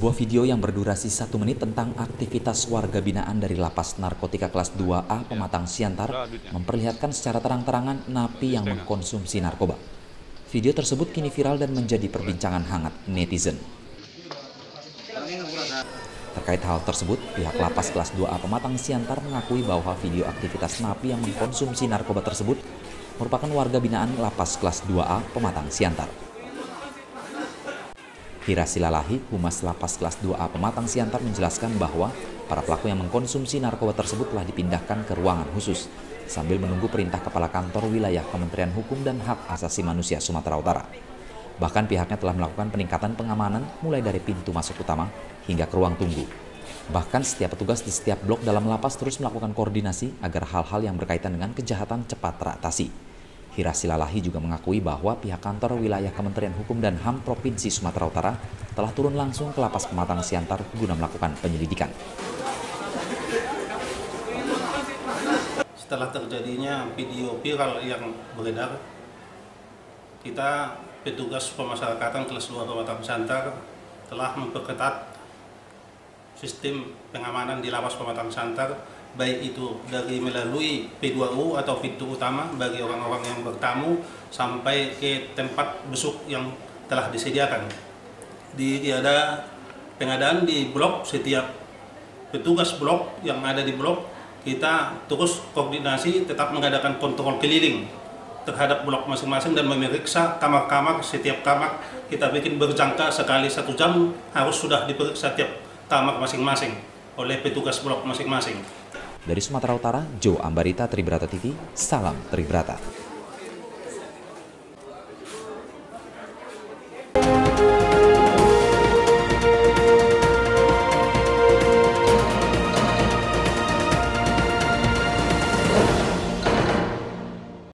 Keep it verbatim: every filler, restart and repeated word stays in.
Sebuah video yang berdurasi satu menit tentang aktivitas warga binaan dari Lapas Narkotika Kelas dua A Pematang Siantar memperlihatkan secara terang-terangan napi yang mengkonsumsi narkoba. Video tersebut kini viral dan menjadi perbincangan hangat netizen. Terkait hal tersebut, pihak Lapas Kelas dua A Pematang Siantar mengakui bahwa video aktivitas napi yang mengkonsumsi narkoba tersebut merupakan warga binaan Lapas Kelas dua A Pematang Siantar. Hira Silalahi, Humas Lapas Kelas dua A Pematang Siantar menjelaskan bahwa para pelaku yang mengkonsumsi narkoba tersebut telah dipindahkan ke ruangan khusus sambil menunggu perintah Kepala Kantor Wilayah Kementerian Hukum dan Hak Asasi Manusia Sumatera Utara. Bahkan pihaknya telah melakukan peningkatan pengamanan mulai dari pintu masuk utama hingga ke ruang tunggu. Bahkan setiap petugas di setiap blok dalam lapas terus melakukan koordinasi agar hal-hal yang berkaitan dengan kejahatan cepat teratasi. Hira Silalahi juga mengakui bahwa pihak kantor wilayah Kementerian Hukum dan H A M Provinsi Sumatera Utara telah turun langsung ke Lapas Pematang Siantar guna melakukan penyelidikan. Setelah terjadinya video viral yang beredar, kita petugas pemasyarakatan kelas dua Pematang Siantar telah memperketat sistem pengamanan di Lapas Pematang Siantar, baik itu dari melalui P dua U atau pintu utama bagi orang-orang yang bertamu sampai ke tempat besuk yang telah disediakan. Di ada pengadaan di blok, setiap petugas blok yang ada di blok kita terus koordinasi tetap mengadakan kontrol keliling terhadap blok masing-masing dan memeriksa kamar-kamar. Setiap kamar kita bikin berjangka sekali satu jam harus sudah diperiksa tiap kamar masing-masing oleh petugas blok masing-masing. Dari Sumatera Utara, Joe Ambarita, Tribrata T V, salam Tribrata.